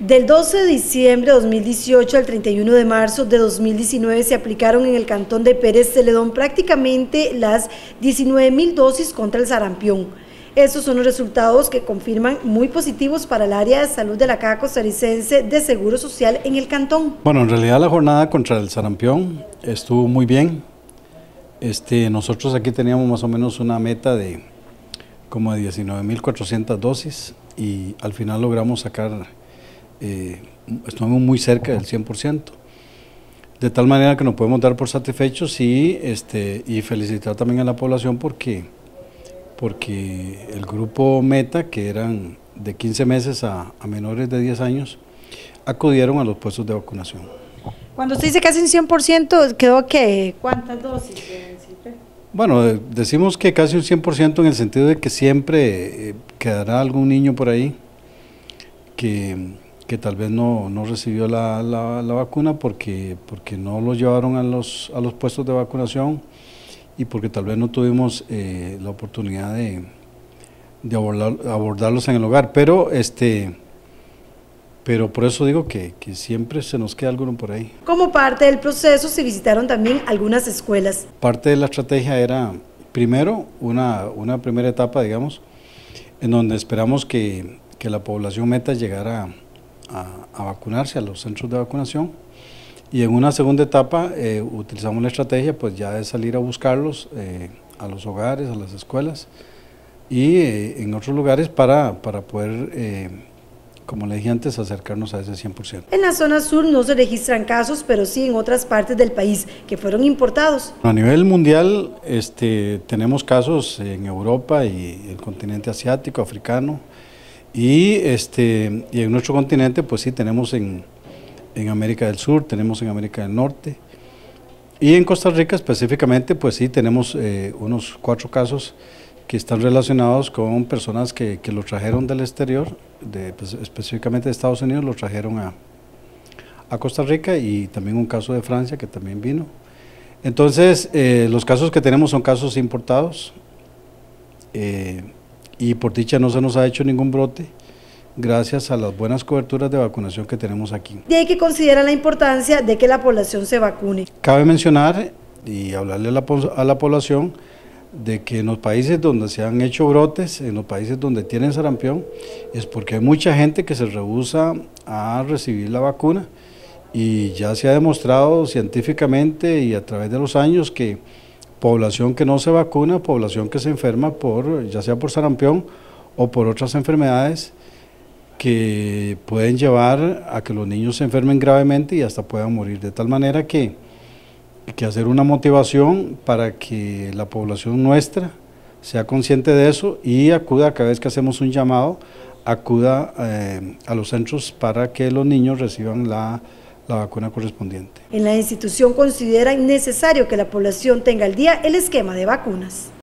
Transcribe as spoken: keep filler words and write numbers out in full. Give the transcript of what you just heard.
Del doce de diciembre de dos mil dieciocho al treinta y uno de marzo de dos mil diecinueve se aplicaron en el cantón de Pérez Celedón prácticamente las diecinueve mil dosis contra el sarampión. Estos son los resultados que confirman muy positivos para el área de salud de la Caja Costarricense de Seguro Social en el cantón. Bueno, en realidad la jornada contra el sarampión estuvo muy bien. Este, nosotros aquí teníamos más o menos una meta de como de diecinueve mil cuatrocientas dosis y al final logramos sacar, eh, estuvimos muy cerca del cien por ciento. De tal manera que nos podemos dar por satisfechos y, este, y felicitar también a la población porque, porque el grupo meta, que eran de quince meses a, a menores de diez años, acudieron a los puestos de vacunación. Cuando usted dice casi un cien por ciento, ¿quedó qué? ¿Cuántas dosis? Bueno, decimos que casi un cien por ciento en el sentido de que siempre eh, quedará algún niño por ahí que, que tal vez no, no recibió la, la, la vacuna porque, porque no lo llevaron a los, a los puestos de vacunación y porque tal vez no tuvimos eh, la oportunidad de, de abordar, abordarlos en el hogar, pero este... pero por eso digo que, que siempre se nos queda alguno por ahí. Como parte del proceso se visitaron también algunas escuelas. Parte de la estrategia era, primero, una, una primera etapa, digamos, en donde esperamos que, que la población meta llegara a, a vacunarse a los centros de vacunación, y en una segunda etapa eh, utilizamos la estrategia pues ya de salir a buscarlos eh, a los hogares, a las escuelas, y eh, en otros lugares para, para poder... Eh, como le dije antes, acercarnos a ese cien por ciento. En la zona sur no se registran casos, pero sí en otras partes del país que fueron importados. A nivel mundial este, tenemos casos en Europa y el continente asiático, africano, y, este, y en nuestro continente pues sí tenemos en, en América del Sur, tenemos en América del Norte, y en Costa Rica específicamente pues sí tenemos eh, unos cuatro casos que están relacionados con personas que, que lo trajeron del exterior, de, pues, específicamente de Estados Unidos, lo trajeron a, a Costa Rica, y también un caso de Francia que también vino. Entonces, eh, los casos que tenemos son casos importados, eh, y por dicha no se nos ha hecho ningún brote, gracias a las buenas coberturas de vacunación que tenemos aquí. De ahí que consideran la importancia de que la población se vacune. Cabe mencionar y hablarle a la, a la población de que en los países donde se han hecho brotes, en los países donde tienen sarampión, es porque hay mucha gente que se rehúsa a recibir la vacuna, y ya se ha demostrado científicamente y a través de los años que población que no se vacuna, población que se enferma por, ya sea por sarampión o por otras enfermedades que pueden llevar a que los niños se enfermen gravemente y hasta puedan morir, de tal manera que que hacer una motivación para que la población nuestra sea consciente de eso y acuda, cada vez que hacemos un llamado, acuda eh, a los centros para que los niños reciban la, la vacuna correspondiente. En la institución consideran necesario que la población tenga al día el esquema de vacunas.